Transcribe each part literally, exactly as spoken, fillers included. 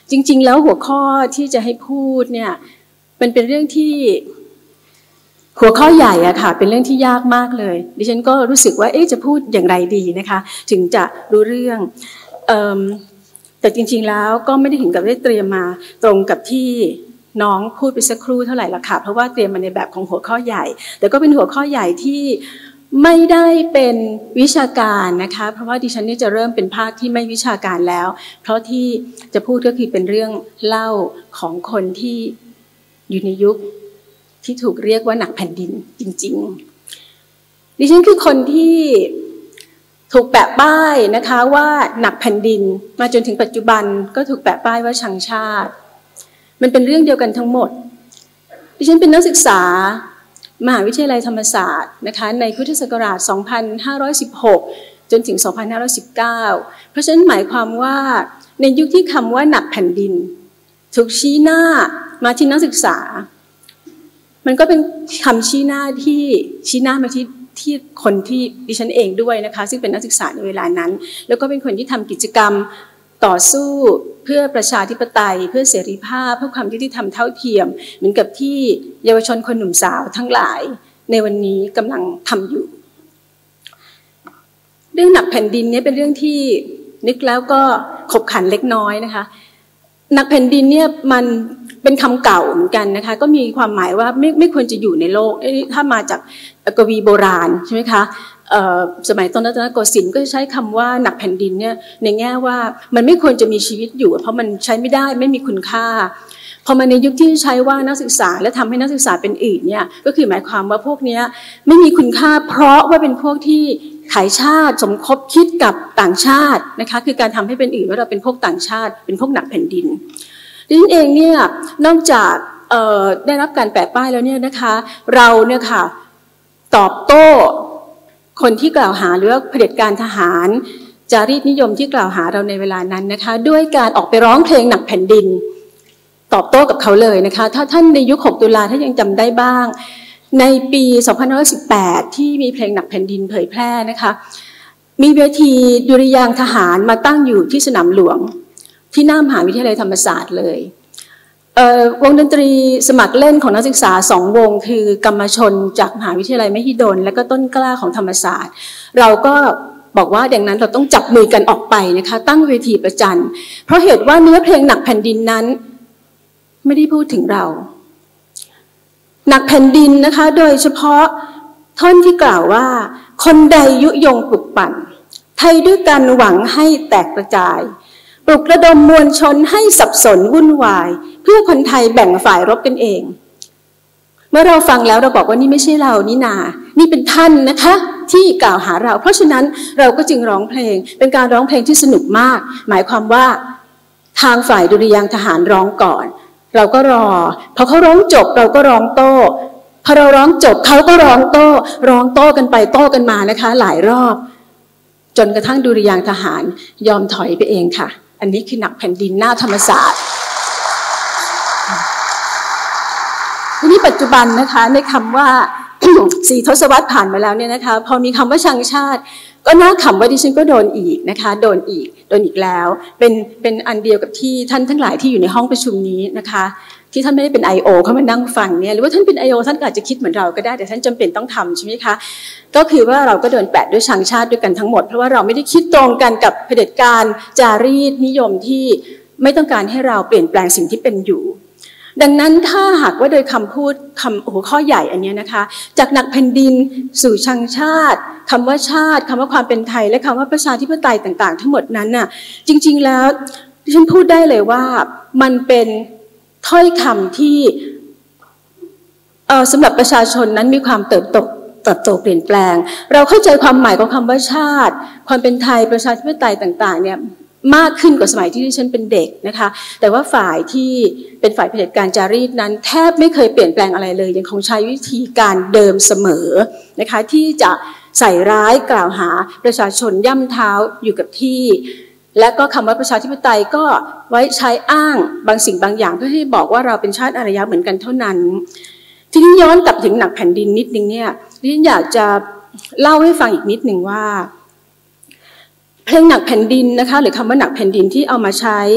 จริงๆแล้วหัวข้อที่จะให้พูดเนี่ยมันเป็นเรื่องที่หัวข้อใหญ่อะค่ะเป็นเรื่องที่ยากมากเลยดิฉันก็รู้สึกว่าเอ๊ะจะพูดอย่างไรดีนะคะถึงจะรู้เรื่องเอ่อแต่จริงๆแล้วก็ไม่ได้ถึงกับได้เตรียมมาตรงกับที่น้องพูดไปสักครู่เท่าไหร่ละค่ะเพราะว่าเตรียมมาในแบบของหัวข้อใหญ่แต่ก็เป็นหัวข้อใหญ่ที่ไม่ได้เป็นวิชาการนะคะเพราะว่าดิฉันนี่จะเริ่มเป็นภาคที่ไม่วิชาการแล้วเพราะที่จะพูดก็คือเป็นเรื่องเล่าของคนที่อยู่ในยุคที่ถูกเรียกว่าหนักแผ่นดินจริงๆดิฉันคือคนที่ถูกแปะป้ายนะคะว่าหนักแผ่นดินมาจนถึงปัจจุบันก็ถูกแปะป้ายว่าชังชาติมันเป็นเรื่องเดียวกันทั้งหมดดิฉันเป็นนักศึกษามหาวิทยาลัยธรรมศาสตร์นะคะในพุทธศักราช สองพันห้าร้อยสิบหก จนถึง สองพันห้าร้อยสิบเก้า เพราะฉะนั้นหมายความว่าในยุคที่คำว่าหนักแผ่นดินถูกชี้หน้ามาที่นักศึกษามันก็เป็นคำชี้หน้าที่ชี้หน้ามาที่ที่คนที่ดิฉันเองด้วยนะคะซึ่งเป็นนักศึกษาในเวลานั้นแล้วก็เป็นคนที่ทำกิจกรรมต่อสู้เพื่อประชาธิปไตยเพื่อเสรีภาพเพื่อความยุติธรรมเท่าเทียมเหมือนกับที่เยาวชนคนหนุ่มสาวทั้งหลายในวันนี้กำลังทำอยู่เรื่องหนักแผ่นดินนี้เป็นเรื่องที่นึกแล้วก็ขบขันเล็กน้อยนะคะหนักแผ่นดินเนี่ยมันเป็นคำเก่าเหมือนกันนะคะก็มีความหมายว่าไม่ไม่ควรจะอยู่ในโลกถ้ามาจากกวีโบราณใช่ไหมคะสมัยต้นรัตนโกสินทร์ก็ใช้คำว่าหนักแผ่นดินเนี่ยในแง่ว่ามันไม่ควรจะมีชีวิตอยู่เพราะมันใช้ไม่ได้ไม่มีคุณค่าพอมาในยุคที่ใช้ว่านักศึกษาและทำให้นักศึกษาเป็นอื่นเนี่ยก็คือหมายความว่าพวกนี้ไม่มีคุณค่าเพราะว่าเป็นพวกที่ขายชาติสมคบคิดกับต่างชาตินะคะคือการทำให้เป็นอื่นว่าเราเป็นพวกต่างชาติเป็นพวกหนักแผ่นดินดิฉันเองเนี่ยนอกจากได้รับการแปะป้ายแล้วเนี่ยนะคะเราเนี่ยค่ะตอบโต้คนที่กล่าวหาหรือว่าเผด็จการทหารจารีตนิยมที่กล่าวหาเราในเวลานั้นนะคะด้วยการออกไปร้องเพลงหนักแผ่นดินตอบโต้กับเขาเลยนะคะถ้าท่านในยุคหกตุลาถ้ายังจำได้บ้างในปีสองพันห้าร้อยสิบแปดที่มีเพลงหนักแผ่นดินเผยแพร่นะคะมีเวทีดุริยางค์ทหารมาตั้งอยู่ที่สนามหลวงที่หน้ามหาวิทยาลัยธรรมศาสตร์เลยวงดนตรีสมัครเล่นของนักศึกษาสองวงคือกรรมชนจากมหาวิทยาลัยมหิดลและก็ต้นกล้าของธรรมศาสตร์เราก็บอกว่าดังนั้นเราต้องจับมือกันออกไปนะคะตั้งเวทีประจันเพราะเหตุว่าเนื้อเพลงหนักแผ่นดินนั้นไม่ได้พูดถึงเราหนักแผ่นดินนะคะโดยเฉพาะท่อนที่กล่าวว่าคนใดยุยงปลุกปั่นไทยด้วยกันหวังให้แตกกระจายปลุกระดมมวลชนให้สับสนวุ่นวายเพื่อคนไทยแบ่งฝ่ายรบกันเองเมื่อเราฟังแล้วเราบอกว่านี่ไม่ใช่เรานี่นานี่เป็นท่านนะคะที่กล่าวหาเราเพราะฉะนั้นเราก็จึงร้องเพลงเป็นการร้องเพลงที่สนุกมากหมายความว่าทางฝ่ายดุริยางค์ทหารร้องก่อนเราก็รอพอเขาร้องจบเราก็ร้องโต้พอเราร้องจบเขาก็ร้องโต้ร้องโต้กันไปโต้กันมานะคะหลายรอบจนกระทั่งดุริยางค์ทหารยอมถอยไปเองค่ะอันนี้คือหนักแผ่นดินหน้าธรรมศาสตร์ทีนี้ปัจจุบันนะคะในคำว่า สี่ทศวรรษผ่านมาแล้วเนี่ยนะคะพอมีคำว่าชังชาติก็น่าขำว่าดิฉันก็โดนอีกนะคะโดนอีกโดนอีกแล้วเป็นเป็นอันเดียวกับที่ท่านทั้งหลายที่อยู่ในห้องประชุมนี้นะคะที่ท่านไม่ได้เป็น ไอ โอ เข้ามานั่งฟังเนี่ยหรือว่าท่านเป็น ไอ โอ ท่านอาจจะคิดเหมือนเราก็ได้แต่ท่านจำเป็นต้องทำใช่ไหมคะก็คือว่าเราก็โดนแปะด้วยชังชาติด้วยกันทั้งหมดเพราะว่าเราไม่ได้คิดตรงกันกับเผด็จการจารีตนิยมที่ไม่ต้องการให้เราเปลี่ยนแปลงสิ่งที่เป็นอยู่ดังนั้นถ้าหากว่าโดยคำพูดคำหัวข้อใหญ่อันนี้นะคะจากหนักแผ่นดินสู่ชังชาติคำว่าชาติคำว่าความเป็นไทยและคำว่าประชาธิปไตยต่างๆทั้งหมดนั้นน่ะจริงๆแล้วดิฉันพูดได้เลยว่ามันเป็นถ้อยคำที่สำหรับประชาชนนั้นมีความเติบโตเติบโตเปลี่ยนแปลงเราเข้าใจความหมายของคำว่าชาติความเป็นไทยประชาธิปไตยต่างๆเนี่ยมากขึ้นกว่าสมัยที่ดิฉันเป็นเด็กนะคะแต่ว่าฝ่ายที่เป็นฝ่ายเผด็จการจารีตนั้นแทบไม่เคยเปลี่ยนแปลงอะไรเลยยังคงใช้วิธีการเดิมเสมอนะคะที่จะใส่ร้ายกล่าวหาประชาชนย่ำเท้าอยู่กับที่และก็คำว่าประชาธิปไตยก็ไว้ใช้อ้างบางสิ่งบางอย่างเพื่อให้บอกว่าเราเป็นชาติอารยะเหมือนกันเท่านั้นทีนี้ย้อนกลับถึงหนักแผ่นดินนิดนึงเนี่ยดิฉันอยากจะเล่าให้ฟังอีกนิดนึงว่าเพลงหนักแผ่นดินนะคะหรือคำว่าหนักแผ่นดินที่เอามาใช้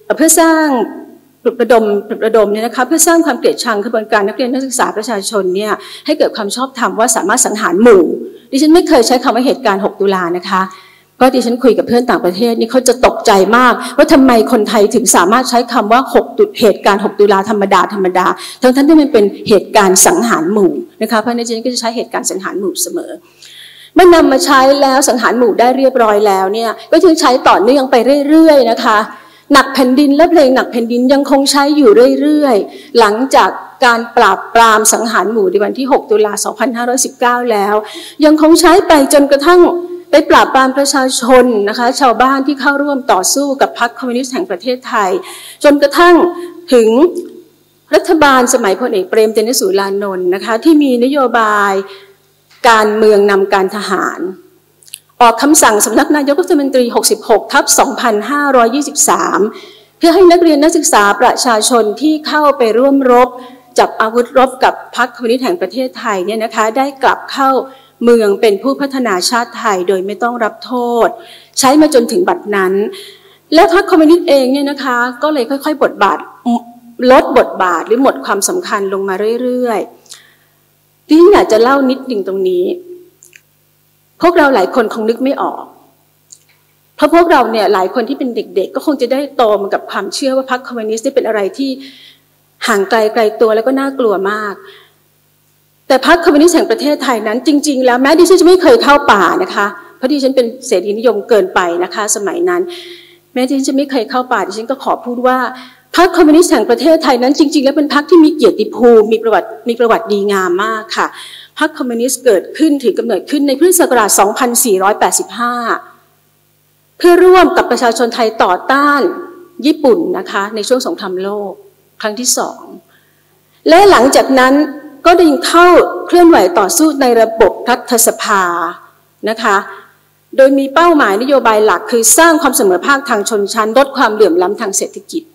เพื่อสร้างปลุกระดมปลุกระดมเนี่ยนะคะเพื่อสร้างความเกลียดชังขบวนการนักเรียนนักศึกษาประชาชนเนี่ยให้เกิดความชอบธรรมว่าสามารถสังหารหมู่ดิฉันไม่เคยใช้คำว่าเหตุการณ์หกตุลานะคะเพราะดิฉันคุยกับเพื่อนต่างประเทศนี่เขาจะตกใจมากว่าทำไมคนไทยถึงสามารถใช้คำว่าหกตุเหตุการณ์หกตุลาธรรมดาธรรมดาทั้งทั้งที่มันเป็นเหตุการณ์สังหารหมู่นะคะเพราะดิฉันก็จะใช้เหตุการณ์สังหารหมู่เสมอเมื่อนำมาใช้แล้วสังหารหมู่ได้เรียบร้อยแล้วเนี่ยก็จึงใช้ต่อเนื่องไปเรื่อยๆนะคะหนักแผ่นดินและเพลงหนักแผ่นดินยังคงใช้อยู่เรื่อยๆหลังจากการปราบปรามสังหารหมู่ในวันที่หกตุลาสองพันห้าร้อยสิบเก้าแล้วยังคงใช้ไปจนกระทั่งไปปราบปรามประชาชนนะคะชาวบ้านที่เข้าร่วมต่อสู้กับพรรคคอมมิวนิสต์แห่งประเทศไทยจนกระทั่งถึงรัฐบาลสมัยพลเอกเปรม ติณสูรานนท์นะคะที่มีนโยบายการเมืองนำการทหารออกคำสั่งสำนักนายกรัฐมนตรีหกสิบหกทับสองพันห้าร้อยยี่สิบสามเพื่อให้นักเรียนนักศึกษาประชาชนที่เข้าไปร่วมรบจับอาวุธรบกับพรรคคอมมิวนิสต์แห่งประเทศไทยเนี่ยนะคะได้กลับเข้าเมืองเป็นผู้พัฒนาชาติไทยโดยไม่ต้องรับโทษใช้มาจนถึงบัดนั้นและพรรคคอมมิวนิสต์เองเนี่ยนะคะก็เลยค่อยๆบทบาทลดบทบาทหรือหมดความสำคัญลงมาเรื่อยๆที่อยากจะเล่านิดหนึ่งตรงนี้พวกเราหลายคนคงนึกไม่ออกเพราะพวกเราเนี่ยหลายคนที่เป็นเด็กๆก็คงจะได้โตมากับความเชื่อว่าพรรคคอมมิวนิสต์เป็นอะไรที่ห่างไกลไกลตัวแล้วก็น่ากลัวมากแต่พรรคคอมมิวนิสต์แห่งประเทศไทยนั้นจริงๆแล้วแม้ดิฉันจะไม่เคยเข้าป่านะคะเพราะดิฉันเป็นเสรีนิยมเกินไปนะคะสมัยนั้นแม้ดิฉันจะไม่เคยเข้าป่าดิฉันก็ขอพูดว่าพรรคคอมมิวนิสต์แห่งประเทศไทยนั้นจริงๆแล้วเป็นพรรคที่มีเกียรติภูมิมีประวัติมีประวัติดีงามมากค่ะพรรคคอมมิวนิสต์เกิดขึ้นถือกำเนิดขึ้นในพุทธศักราชสองพันสี่ร้อยแปดสิบห้าเพื่อร่วมกับประชาชนไทยต่อต้านญี่ปุ่นนะคะในช่วงสงครามโลกครั้งที่สองและหลังจากนั้นก็ได้เข้าเคลื่อนไหวต่อสู้ในระบบรัฐสภานะคะโดยมีเป้าหมายนโยบายหลักคือสร้างความเสมอภาคทางชนชั้นลดความเหลื่อมล้ำทางเศรษฐกิจ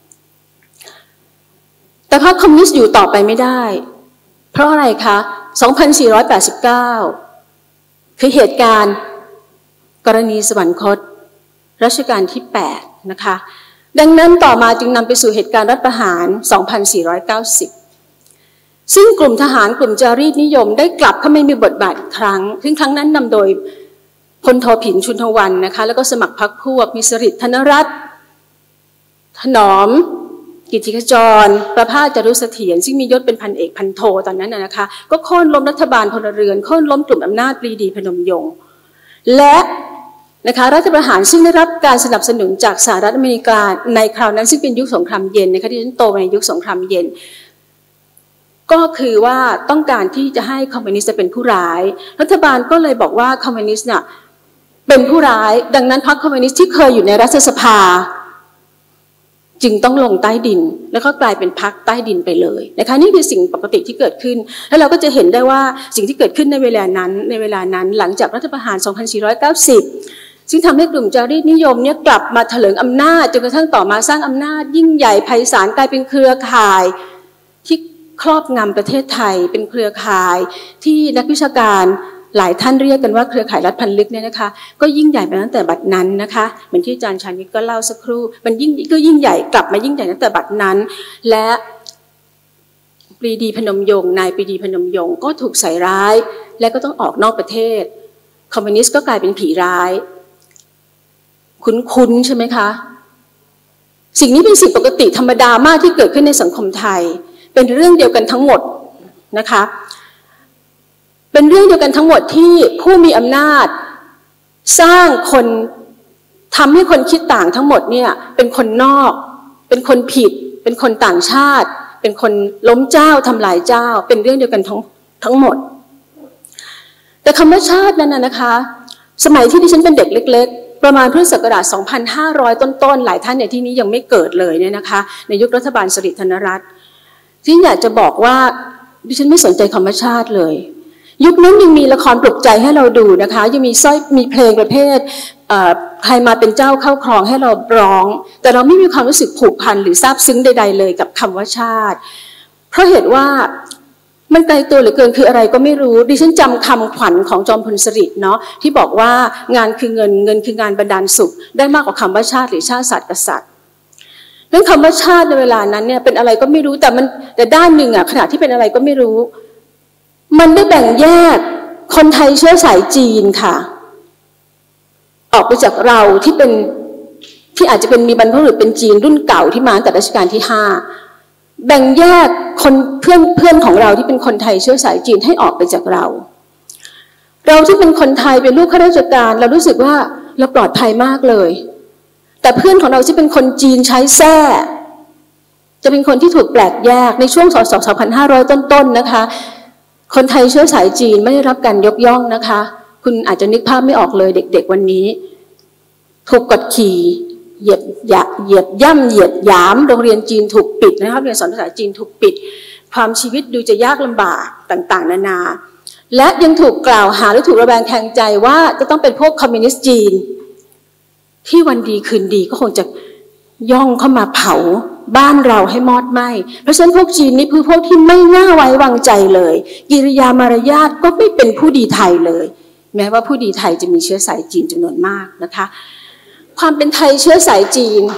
แต่พรรคคอมมิวนิสต์อยู่ต่อไปไม่ได้เพราะอะไรคะสองพันสี่ร้อยแปดสิบเก้าคือเหตุการณ์กรณีสวรรคตรัชกาลที่แปดนะคะดังนั้นต่อมาจึงนำไปสู่เหตุการณ์รัฐประหารสองพันสี่ร้อยเก้าสิบซึ่งกลุ่มทหารกลุ่มจารีตนิยมได้กลับเข้ามามีบทบาทอีกครั้งซึ่งครั้งนั้นนำโดยพลโทผินชุนทวันนะคะแล้วก็สมัครพรรคพวกมีสฤษดิ์ธนรัตน์ถนอมกิตติขจรประภาสจารุเสถียรซึ่งมียศเป็นพันเอกพันโทตอนนั้นนะคะก็โค่นล้มรัฐบาลพลเรือนโค่นล้มกลุ่มอำนาจปรีดีพนมยงค์และนะคะรัฐประหารซึ่งได้รับการสนับสนุนจากสหรัฐอเมริกาในคราวนั้นซึ่งเป็นยุคสงครามเย็นนะคะที่ฉันโตในยุคสงครามเย็นก็คือว่าต้องการที่จะให้คอมมิวนิสต์เป็นผู้ร้ายรัฐบาลก็เลยบอกว่าคอมมิวนิสต์เนี่ยเป็นผู้ร้ายดังนั้นพรรคคอมมิวนิสต์ที่เคยอยู่ในรัฐสภาจึงต้องลงใต้ดินแล้วก็กลายเป็นพรรคใต้ดินไปเลยนะคะนี่คือสิ่งปกติที่เกิดขึ้นแล้วเราก็จะเห็นได้ว่าสิ่งที่เกิดขึ้นในเวลานั้นในเวลานั้นหลังจากรัฐประหารสองพันสี่ร้อยเก้าสิบซึ่งทำให้กลุ่มจารีตนิยมเนี่ยกลับมาเถลิงอำนาจจนกระทั่งต่อมาสร้างอำนาจยิ่งใหญ่ไพศาลกลายเป็นเครือข่ายที่ครอบงำประเทศไทยเป็นเครือข่ายที่นักวิชาการหลายท่านเรียกกันว่าเครือข่ายรัฐพันลึกเนี่ยนะคะก็ยิ่งใหญ่มาตั้งแต่บัดนั้นนะคะเหมือนที่อาจารย์ชานิตก็เล่าสักครู่มันยิ่งก็ยิ่งใหญ่กลับมายิ่งใหญ่ตั้งแต่บัดนั้นและปรีดีพนมยงค์นายปรีดีพนมยงค์ก็ถูกใส่ร้ายและก็ต้องออกนอกประเทศคอมมิวนิสต์ก็กลายเป็นผีร้ายคุ้นๆใช่ไหมคะสิ่งนี้เป็นสิ่งปกติธรรมดามากที่เกิดขึ้นในสังคมไทยเป็นเรื่องเดียวกันทั้งหมดนะคะเป็นเรื่องเดียวกันทั้งหมดที่ผู้มีอำนาจสร้างคนทำให้คนคิดต่างทั้งหมดเนี่ยเป็นคนนอกเป็นคนผิดเป็นคนต่างชาติเป็นคนล้มเจ้าทำลายเจ้าเป็นเรื่องเดียวกันทั้งทั้งหมดแต่คำว่าชาตินั้นนะคะสมัยที่ดิฉันเป็นเด็กเล็กๆประมาณพุทธศักราชสองพันห้าร้อยต้นๆหลายท่านในที่นี้ยังไม่เกิดเลยเนี่ยนะคะในยุครัฐบาลสฤษดิ์ธนรัตน์ที่อยากจะบอกว่าดิฉันไม่สนใจคำว่าชาติเลยยุคนั้นยังมีละครปลุกใจให้เราดูนะคะยังมีสร้อยมีเพลงประเภทใครมาเป็นเจ้าเข้าครองให้เราร้องแต่เราไม่มีความรู้สึกผูกพันหรือซาบซึ้งใดๆเลยกับคำว่าชาติเพราะเหตุว่ามันไกลตัวเหลือเกินคืออะไรก็ไม่รู้ดิฉันจำคำขวัญของจอมพลสฤษดิ์เนาะที่บอกว่างานคือเงินเงินคืองานบรรดาลสุขได้มากกว่าคำว่าชาติหรือชาติศาสตร์กษัตริย์เรื่องคำว่าชาติในเวลานั้นเนี่ยเป็นอะไรก็ไม่รู้แต่มันแต่ด้านหนึ่งอ่ะขณะที่เป็นอะไรก็ไม่รู้มันได้แบ่งแยกคนไทยเชื้อสายจีนค่ะออกไปจากเราที่เป็นที่อาจจะเป็นมีบรรพบุรุษเป็นจีนรุ่นเก่าที่มาตั้งแต่รัชกาลที่ห้าแบ่งแยกคนเพื่อนเพื่อนของเราที่เป็นคนไทยเชื้อสายจีนให้ออกไปจากเราเราที่เป็นคนไทยเป็นลูกข้าราชการเรารู้สึกว่าเราปลอดภัยมากเลยแต่เพื่อนของเราที่เป็นคนจีนใช้แส้จะเป็นคนที่ถูกแปลกแยกในช่วงศ.สองพันห้าร้อยต้นๆนะคะคนไทยเชื้อสายจีนไม่ได้รับการยกย่องนะคะคุณอาจจะนึกภาพไม่ออกเลยเด็กๆวันนี้ถูกกดขี่เหยียบเหยียบย่ำเหยียดหยามโรงเรียนจีนถูกปิดนะคะเรียนสอนภาษาจีนถูกปิดความชีวิตดูจะยากลำบากต่างๆนานาและยังถูกกล่าวหาหรือถูกระแวงแทงใจว่าจะต้องเป็นพวกคอมมิวนิสต์จีนที่วันดีคืนดีก็คงจะย่องเข้ามาเผาบ้านเราให้มอดไหม้เพราะฉะนั้นพวกจีนนี่คือพวกที่ไม่น่าไว้วางใจเลยกิริยามารยาทก็ไม่เป็นผู้ดีไทยเลยแม้ว่าผู้ดีไทยจะมีเชื้อสายจีนจำนวนมากนะคะความเป็นไทยเชื้อสายจีน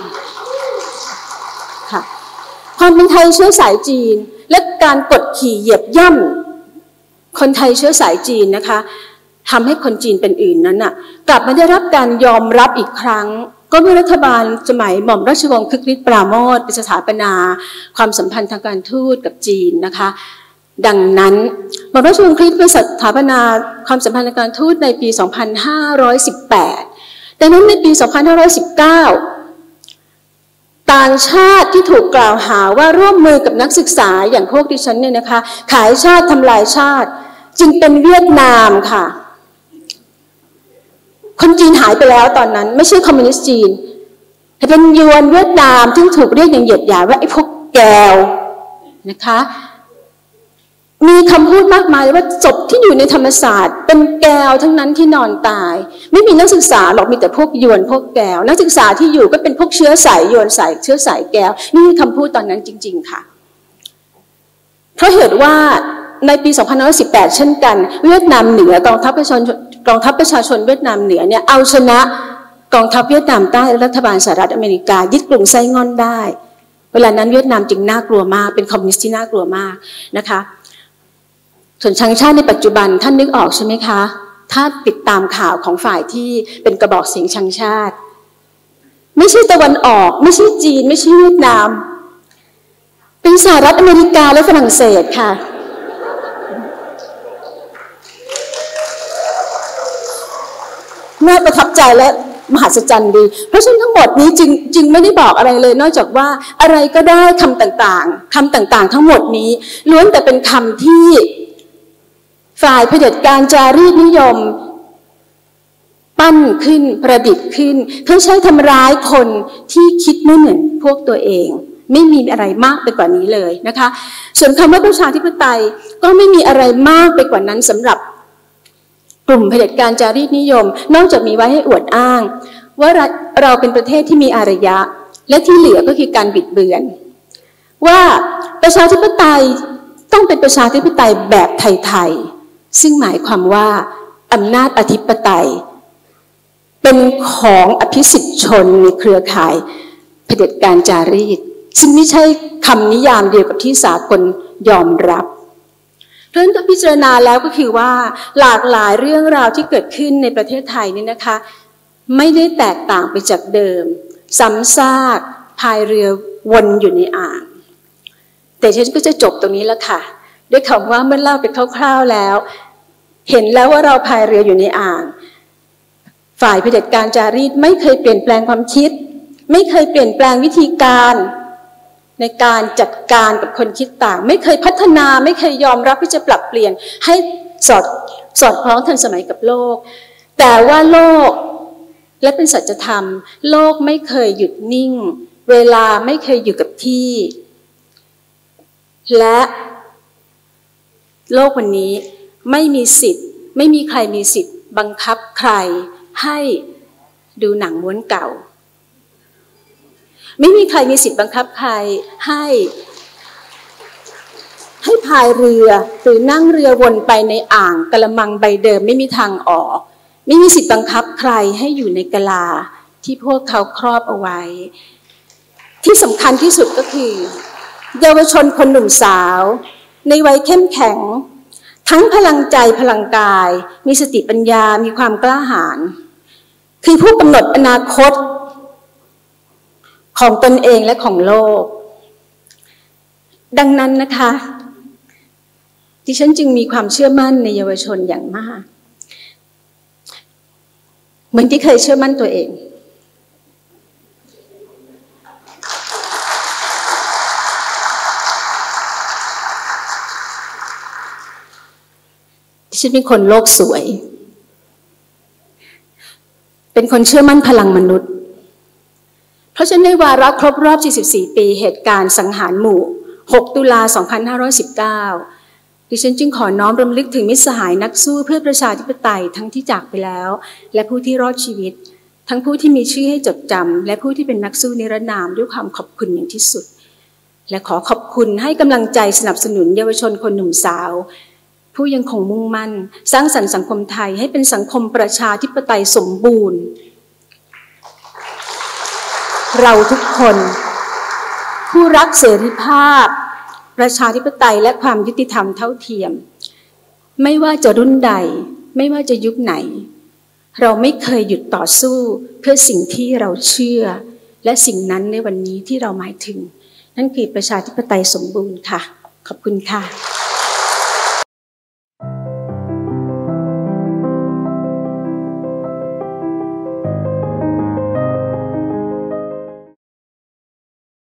ค่ะความเป็นไทยเชื้อสายจีนและการกดขี่เหยียบย่ำคนไทยเชื้อสายจีนนะคะทำให้คนจีนเป็นอื่นนั้นน่ะกลับมาได้รับการยอมรับอีกครั้งก็เมื่อรัฐบาลสมัยหม่อมราชวงศ์คึกฤทธิ์ปราโมทย์เป็นสถาปนาความสัมพันธ์ทางการทูตกับจีนนะคะดังนั้นหม่อมราชวงศ์คึกฤทธิ์เป็นสถาปนาความสัมพันธ์ทางการทูตในปี สองพันห้าร้อยสิบแปดดังนั้นในปี สองพันห้าร้อยสิบเก้า ต่างชาติที่ถูกกล่าวหาว่าร่วมมือกับนักศึกษาอย่างพวกดิฉันเนี่ยนะคะขายชาติทำลายชาติจึงเป็นเวียดนามค่ะคนจีนหายไปแล้วตอนนั้นไม่ใช่คอมมิวนิสต์จีนแต่เป็นยวนเวียดนามที่ถูกเรียกอย่างเหยียดหยามว่าไอ้พวกแกวนะคะมีคำพูดมากมายว่าศพที่อยู่ในธรรมศาสตร์เป็นแกวทั้งนั้นที่นอนตายไม่มีนักศึกษาหรอกมีแต่พวกยวนพวกแกวนักศึกษาที่อยู่ก็เป็นพวกเชื้อสายยวนสายเชื้อสายแกวนี่คือคำพูดตอนนั้นจริงๆค่ะเพราะเหตุว่าในปี สองพันห้าร้อยสิบแปด เช่นกันเวียดนามเหนือกองทัพประชาชนกองทัพประชาชนเวียดนามเหนือเนี่ยเอาชนะกองทัพเวียดนามใต้รัฐบาลสหรัฐอเมริกายึดกรุงไซงอนได้เวลานั้นเวียดนามจึงน่ากลัวมากเป็นคอมมิวนิสต์ที่น่ากลัวมากนะคะส่วนชังชาติในปัจจุบันท่านนึกออกใช่ไหมคะถ้าติดตามข่าวของฝ่ายที่เป็นกระบอกเสียงชังชาติไม่ใช่ตะวันออกไม่ใช่จีนไม่ใช่เวียดนามเป็นสหรัฐอเมริกาและฝรั่งเศสค่ะน่าประทับใจและมหัศจรรย์ดีเพราะฉะนั้นทั้งหมดนี้จึงจึงไม่ได้บอกอะไรเลยนอกจากว่าอะไรก็ได้คำต่างๆคำต่างๆทั้งหมดนี้ล้วนแต่เป็นคำที่ฝ่ายเผด็จการจารีตนิยมปั้นขึ้นประดิษฐ์ขึ้นเพื่อใช้ทำร้ายคนที่คิดไม่เหมือนพวกตัวเองไม่มีอะไรมากไปกว่านี้เลยนะคะส่วนคำว่าประชาธิปไตยก็ไม่มีอะไรมากไปกว่านั้นสำหรับกลุ่มเผด็จการจารีตนิยมนอกจากมีไว้ให้อวดอ้างว่าเราเป็นประเทศที่มีอารยะและที่เหลือก็คือการบิดเบือนว่าประชาธิปไตยต้องเป็นประชาธิปไตยแบบไทยๆซึ่งหมายความว่าอำนาจอธิปไตยเป็นของอภิสิทธิชนในเครือข่ายเผด็จการจารีตซึ่งไม่ใช่คำนิยามเดียวกับที่สากลยอมรับเพราะฉะนั้นพิจารณาแล้วก็คือว่าหลากหลายเรื่องราวที่เกิดขึ้นในประเทศไทยนี่นะคะไม่ได้แตกต่างไปจากเดิมซ้ำซากพายเรือวนอยู่ในอ่างแต่ฉันก็จะจบตรงนี้แล้วค่ะด้วยคำว่าเมื่อเล่าไปคร่าวๆแล้วเห็นแล้วว่าเราพายเรืออยู่ในอ่างฝ่ายเผด็จการจารีตไม่เคยเปลี่ยนแปลงความคิดไม่เคยเปลี่ยนแปลงวิธีการในการจัดการกับคนคิดต่างไม่เคยพัฒนาไม่เคยยอมรับที่จะปรับเปลี่ยนให้สอดสอดคล้องทันสมัยกับโลกแต่ว่าโลกและเป็นสัจธรรมโลกไม่เคยหยุดนิ่งเวลาไม่เคยอยู่กับที่และโลกวันนี้ไม่มีสิทธิ์ไม่มีใครมีสิทธิ์บังคับใครให้ดูหนังม้วนเก่าไม่มีใครมีสิทธิ์บังคับใครให้ให้พายเรือหรือนั่งเรือวนไปในอ่างกะละมังใบเดิมไม่มีทางออกไม่มีสิทธิ์บังคับใครให้อยู่ในกะลาที่พวกเขาครอบเอาไว้ที่สำคัญที่สุดก็คือเยาวชนคนหนุ่มสาวในวัยเข้มแข็งทั้งพลังใจพลังกายมีสติปัญญามีความกล้าหาญคือผู้กำหนดอนาคตของตนเองและของโลกดังนั้นนะคะดิฉันจึงมีความเชื่อมั่นในเยาวชนอย่างมากเหมือนที่เคยเชื่อมั่นตัวเองดิฉันเป็นคนโลกสวยเป็นคนเชื่อมั่นพลังมนุษย์เพราะฉะนั้นในวาระครบรอบสี่สิบสี่ปีเหตุการณ์สังหารหมู่หกตุลาสองพันห้าร้อยสิบเก้าดิฉันจึงขอน้อมรำลึกถึงมิตรสหายนักสู้เพื่อประชาธิปไตยทั้งที่จากไปแล้วและผู้ที่รอดชีวิตทั้งผู้ที่มีชื่อให้จดจำและผู้ที่เป็นนักสู้นิรนามด้วยความขอบคุณอย่างที่สุดและขอขอบคุณให้กำลังใจสนับสนุนเยาวชนคนหนุ่มสาวผู้ยังคงมุ่งมั่นสร้างสรรค์สังคมไทยให้เป็นสังคมประชาธิปไตยสมบูรณ์เราทุกคนผู้รักเสรีภาพประชาธิปไตยและความยุติธรรมเท่าเทียมไม่ว่าจะรุ่นใดไม่ว่าจะยุคไหนเราไม่เคยหยุดต่อสู้เพื่อสิ่งที่เราเชื่อและสิ่งนั้นในวันนี้ที่เราหมายถึงนั่นคือประชาธิปไตยสมบูรณ์ค่ะขอบคุณค่ะ